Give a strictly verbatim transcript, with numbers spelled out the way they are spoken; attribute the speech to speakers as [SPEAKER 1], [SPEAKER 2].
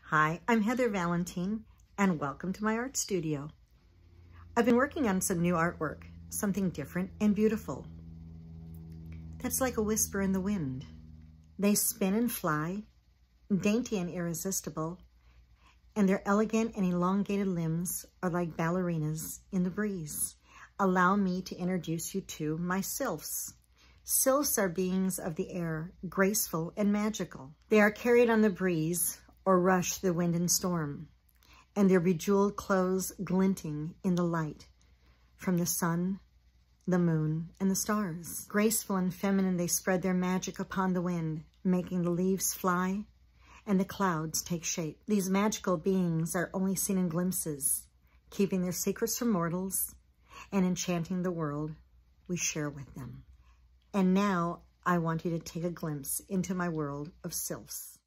[SPEAKER 1] Hi, I'm Heather Valentine, and welcome to my art studio. I've been working on some new artwork, something different and beautiful. That's like a whisper in the wind. They spin and fly, dainty and irresistible, and their elegant and elongated limbs are like ballerinas in the breeze. Allow me to introduce you to my sylphs. Sylphs are beings of the air, graceful and magical. They are carried on the breeze or rush the wind and storm, and their bejeweled clothes glinting in the light from the sun, the moon, and the stars. Graceful and feminine, they spread their magic upon the wind, making the leaves fly and the clouds take shape. These magical beings are only seen in glimpses, keeping their secrets from mortals and enchanting the world we share with them. And now I want you to take a glimpse into my world of sylphs.